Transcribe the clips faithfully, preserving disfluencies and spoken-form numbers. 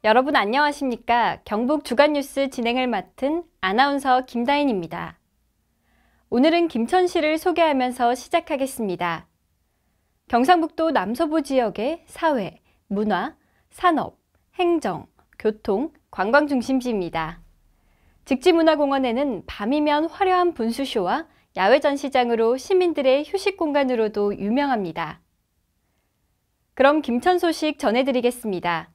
여러분 안녕하십니까? 경북 주간뉴스 진행을 맡은 아나운서 김다인입니다. 오늘은 김천시를 소개하면서 시작하겠습니다. 경상북도 남서부 지역의 사회, 문화, 산업, 행정, 교통, 관광 중심지입니다. 직지문화공원에는 밤이면 화려한 분수쇼와 야외 전시장으로 시민들의 휴식 공간으로도 유명합니다. 그럼 김천 소식 전해드리겠습니다.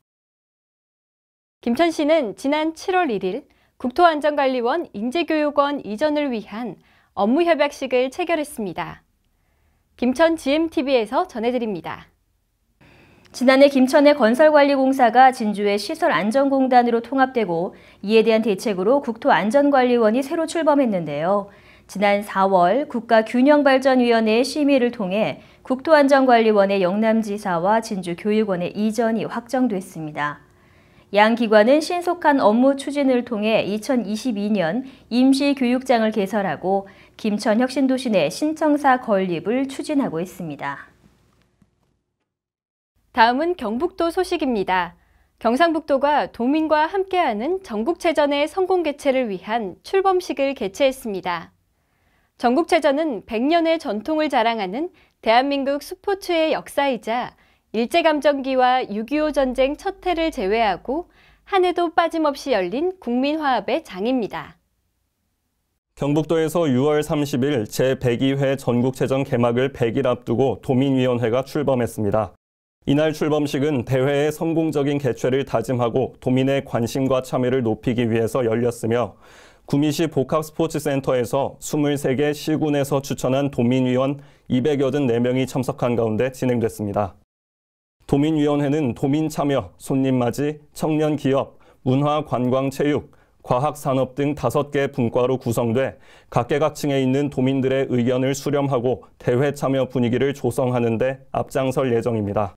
김천시는 지난 칠월 일일 국토안전관리원 인재교육원 이전을 위한 업무협약식을 체결했습니다. 김천 지엠티비에서 전해드립니다. 지난해 김천의 건설관리공사가 진주의 시설안전공단으로 통합되고 이에 대한 대책으로 국토안전관리원이 새로 출범했는데요. 지난 사월 국가균형발전위원회의 심의를 통해 국토안전관리원의 영남지사와 진주교육원의 이전이 확정됐습니다. 양 기관은 신속한 업무 추진을 통해 이천이십이년 임시교육장을 개설하고 김천 혁신도시 내 신청사 건립을 추진하고 있습니다. 다음은 경북도 소식입니다. 경상북도가 도민과 함께하는 전국체전의 성공 개최를 위한 출범식을 개최했습니다. 전국체전은 백 년의 전통을 자랑하는 대한민국 스포츠의 역사이자 일제감정기와 육이오 전쟁 첫 해를 제외하고 한 해도 빠짐없이 열린 국민화합의 장입니다. 경북도에서 유월 삼십일 제백이회 전국체전 개막을 백일 앞두고 도민위원회가 출범했습니다. 이날 출범식은 대회의 성공적인 개최를 다짐하고 도민의 관심과 참여를 높이기 위해서 열렸으며 구미시 복합스포츠센터에서 이십삼 개 시군에서 추천한 도민위원 이백팔십사 명이 참석한 가운데 진행됐습니다. 도민위원회는 도민 참여, 손님 맞이, 청년 기업, 문화, 관광, 체육, 과학, 산업 등 다섯 개 분과로 구성돼 각계각층에 있는 도민들의 의견을 수렴하고 대회 참여 분위기를 조성하는 데 앞장설 예정입니다.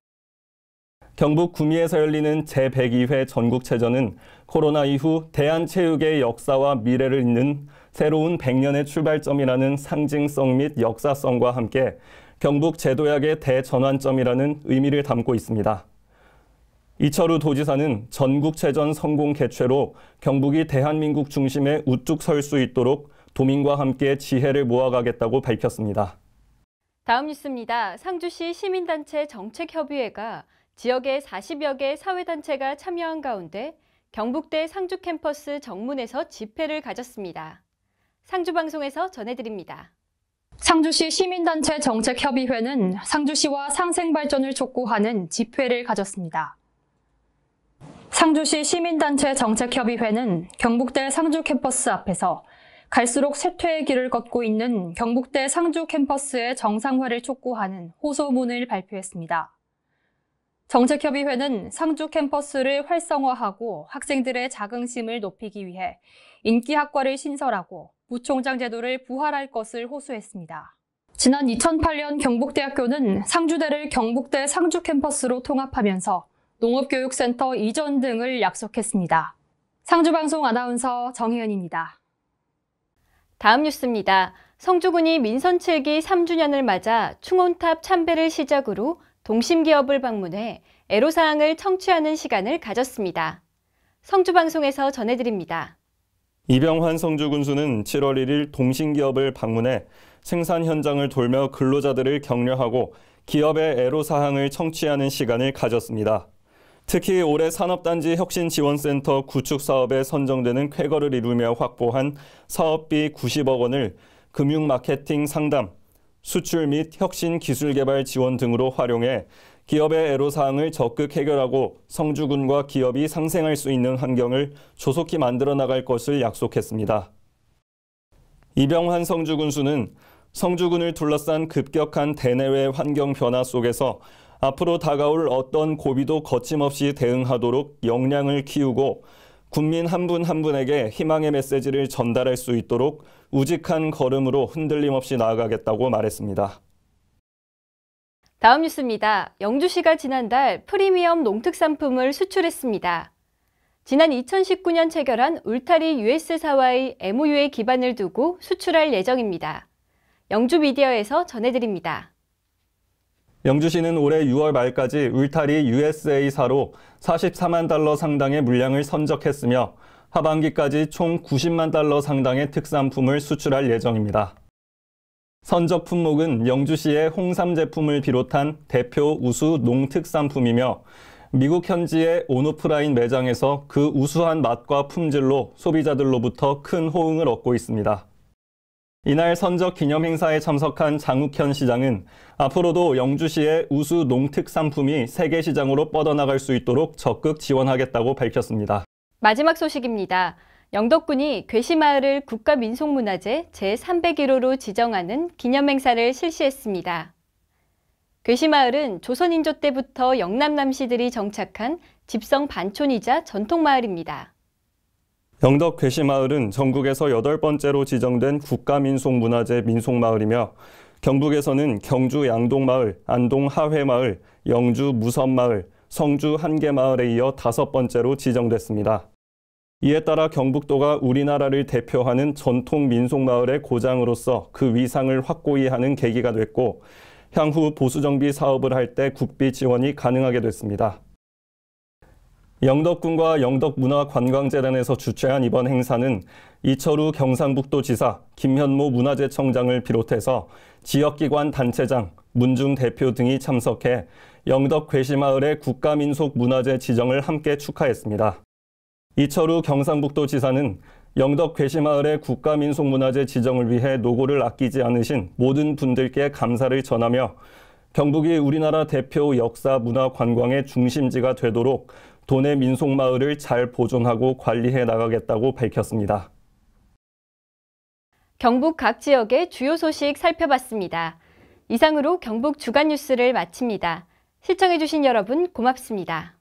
경북 구미에서 열리는 제백이회 전국체전은 코로나 이후 대한체육의 역사와 미래를 잇는 새로운 백 년의 출발점이라는 상징성 및 역사성과 함께 경북 제도약의 대전환점이라는 의미를 담고 있습니다. 이철우 도지사는 전국체전 성공 개최로 경북이 대한민국 중심에 우뚝 설 수 있도록 도민과 함께 지혜를 모아가겠다고 밝혔습니다. 다음 뉴스입니다. 상주시 시민단체 정책협의회가 지역의 사십여 개 사회단체가 참여한 가운데 경북대 상주 캠퍼스 정문에서 집회를 가졌습니다. 상주방송에서 전해드립니다. 상주시 시민단체 정책협의회는 상주시와 상생발전을 촉구하는 집회를 가졌습니다. 상주시 시민단체 정책협의회는 경북대 상주 캠퍼스 앞에서 갈수록 쇠퇴의 길을 걷고 있는 경북대 상주 캠퍼스의 정상화를 촉구하는 호소문을 발표했습니다. 정책협의회는 상주 캠퍼스를 활성화하고 학생들의 자긍심을 높이기 위해 인기학과를 신설하고 부총장 제도를 부활할 것을 호소했습니다. 지난 이천팔년 경북대학교는 상주대를 경북대 상주 캠퍼스로 통합하면서 농업교육센터 이전 등을 약속했습니다. 상주방송 아나운서 정혜연입니다. 다음 뉴스입니다. 성주군이 민선 칠기 삼 주년을 맞아 충혼탑 참배를 시작으로 동심기업을 방문해 애로사항을 청취하는 시간을 가졌습니다. 성주방송에서 전해드립니다. 이병환 성주군수는 칠월 일일 동심기업을 방문해 생산 현장을 돌며 근로자들을 격려하고 기업의 애로사항을 청취하는 시간을 가졌습니다. 특히 올해 산업단지 혁신지원센터 구축 사업에 선정되는 쾌거를 이루며 확보한 사업비 구십억 원을 금융 마케팅 상담, 수출 및 혁신 기술 개발 지원 등으로 활용해 기업의 애로사항을 적극 해결하고 성주군과 기업이 상생할 수 있는 환경을 조속히 만들어 나갈 것을 약속했습니다. 이병환 성주군수는 성주군을 둘러싼 급격한 대내외 환경 변화 속에서 앞으로 다가올 어떤 고비도 거침없이 대응하도록 역량을 키우고 국민 한 분 한 분에게 희망의 메시지를 전달할 수 있도록 우직한 걸음으로 흔들림 없이 나아가겠다고 말했습니다. 다음 뉴스입니다. 영주시가 지난달 프리미엄 농특산품을 수출했습니다. 지난 이천십구년 체결한 울타리 유에스사와의 엠오유에 기반을 두고 수출할 예정입니다. 영주미디어에서 전해드립니다. 영주시는 올해 유월 말까지 울타리 유에스에이사로 사십사만 달러 상당의 물량을 선적했으며 하반기까지 총 구십만 달러 상당의 특산품을 수출할 예정입니다. 선적 품목은 영주시의 홍삼 제품을 비롯한 대표 우수 농특산품이며 미국 현지의 온오프라인 매장에서 그 우수한 맛과 품질로 소비자들로부터 큰 호응을 얻고 있습니다. 이날 선적 기념 행사에 참석한 장욱현 시장은 앞으로도 영주시의 우수 농특산품이 세계 시장으로 뻗어나갈 수 있도록 적극 지원하겠다고 밝혔습니다. 마지막 소식입니다. 영덕군이 괴시마을을 국가민속문화재 제삼백일 호로 지정하는 기념행사를 실시했습니다. 괴시마을은 조선인조 때부터 영남 남씨들이 정착한 집성 반촌이자 전통마을입니다. 영덕 괴시마을은 전국에서 여덟 번째로 지정된 국가민속문화재 민속마을이며 경북에서는 경주 양동마을, 안동 하회마을, 영주 무선마을, 성주 한계마을에 이어 다섯 번째로 지정됐습니다. 이에 따라 경북도가 우리나라를 대표하는 전통 민속마을의 고장으로서 그 위상을 확고히 하는 계기가 됐고 향후 보수정비 사업을 할 때 국비 지원이 가능하게 됐습니다. 영덕군과 영덕문화관광재단에서 주최한 이번 행사는 이철우 경상북도지사, 김현모 문화재청장을 비롯해서 지역기관 단체장, 문중 대표 등이 참석해 영덕 괴시마을의 국가민속문화재 지정을 함께 축하했습니다. 이철우 경상북도지사는 영덕 괴시마을의 국가민속문화재 지정을 위해 노고를 아끼지 않으신 모든 분들께 감사를 전하며 경북이 우리나라 대표 역사, 문화, 관광의 중심지가 되도록 도내 민속마을을 잘 보존하고 관리해 나가겠다고 밝혔습니다. 경북 각 지역의 주요 소식 살펴봤습니다. 이상으로 경북 주간 뉴스를 마칩니다. 시청해주신 여러분 고맙습니다.